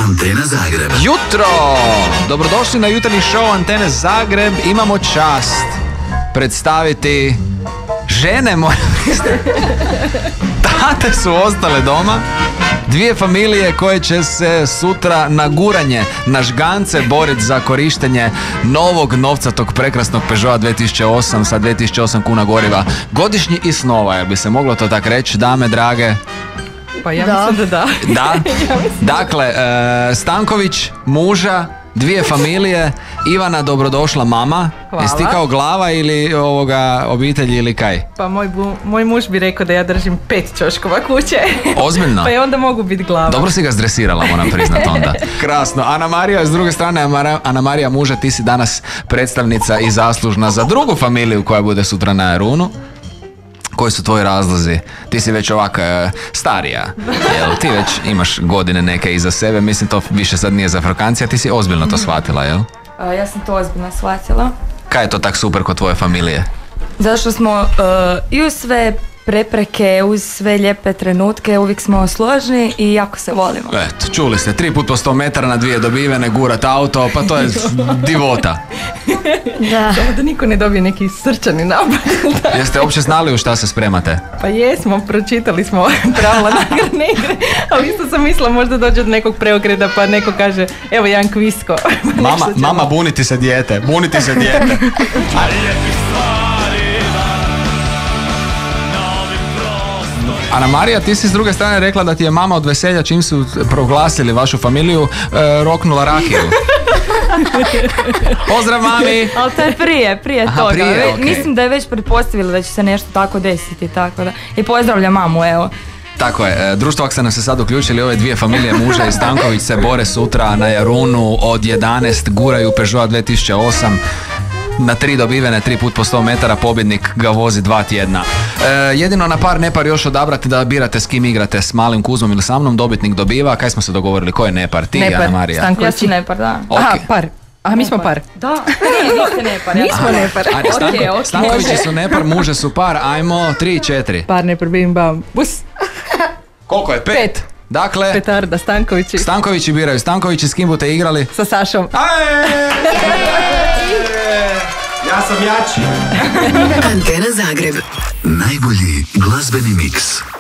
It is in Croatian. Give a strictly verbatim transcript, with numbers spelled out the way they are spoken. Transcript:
Antena Zagreb. Jutro! Dobrodošli na jutarnji show Antene Zagreb. Imamo čast predstaviti žene moje. Tate su ostale doma. Dvije familije koje će se sutra na guranje, na žgance boriti za korištenje novog novca tog prekrasnog Peugeota dvije tisuće osam sa dvije tisuće osam kuna goriva. Godišnji i snova, jel bi se moglo to tak reći, dame drage? Pa ja Da. mislim da da. Da. Dakle, e, Stanković, muža, dvije familije. Ivana, dobrodošla mama. Hvala. Jesi ti kao glava ili ovoga obitelji ili kaj? Pa moj, bu, moj muž bi rekao da ja držim pet ćoškova kuće. Ozbiljno? Pa i onda mogu biti glava. Dobro si ga zdresirala, moram priznat onda. Krasno. Ana Marija, s druge strane, Amara- Ana Marija muža, ti si danas predstavnica i zaslužna za drugu familiju koja bude sutra na Jarunu. Koji su tvoji razlozi? Ti si već ovak e, starija, jel? Ti već imaš godine neke iza sebe, mislim to više sad nije za frkancija, ti si ozbiljno to shvatila, jel? A, ja sam to ozbiljno shvatila. Kaj je to tak super kod tvoje familije? Zato što smo uh, i uz sve prepreke, uz sve lijepe trenutke, uvijek smo složni i jako se volimo. Eto, čuli ste, tri put po sto metara na dvije dobivene, gurat auto, pa to je divota. Da. Samo da niko ne dobije neki srčani napad. Jeste uopće znali u šta se spremate? Pa jesmo, pročitali smo pravila nagradne igre, ali isto sam mislila možda dođe do nekog preokreta pa neko kaže evo jedan kvisko. Mama, mama, buniti se dijete, buniti se dijete. Ana Marija, ti si s druge strane rekla da ti je mama od veselja čim su proglasili vašu familiju e, roknula rakiju. Pozdrav mami! Ali to je prije, prije Aha, toga. prije, Ve- okej. Mislim da je već pretpostavila da će se nešto tako desiti, tako da. I pozdravljam mamu, evo. Tako je, e, društvo ako se nam se sad uključili, ove dvije familije muža i Stanković se bore sutra na Jarunu od jedanaest, guraju Peugeot dvije tisuće osam. Na tri dobivene, tri put po sto metara, pobjednik ga vozi dva tjedna. E, jedino na par nepar još odabrati da birate s kim igrate, s malim Kuzmom ili sa mnom, dobitnik dobiva. Kaj smo se dogovorili, ko je nepar? Ti, Nepar, Ana Marija? Stanko- Ja sam nepar, da. Ok. Aha, par. A mi smo par. Da, nije, vi ste nepar. ja Nismo sam- nepar. Ajde, Stanko- Okej, okej. Stankovići su nepar, muže su par, ajmo, tri, četiri. Par ne probim bam. Bus. Koliko je? Pet. Pet. Dakle, Petarda, Stankovići. Stankovići biraju. Stankovići, s kim budete igrali? Sa Sašom. Ja sam jači. Antena Zagreb. Najbolji glazbeni miks.